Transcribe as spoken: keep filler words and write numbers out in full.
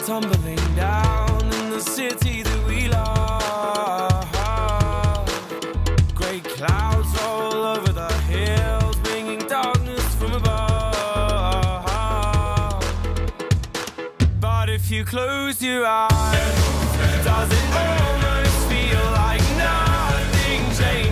tumbling down in the city that we love. Grey clouds roll over the hills, bringing darkness from above. But if you close your eyes, does it almost feel like nothing changed?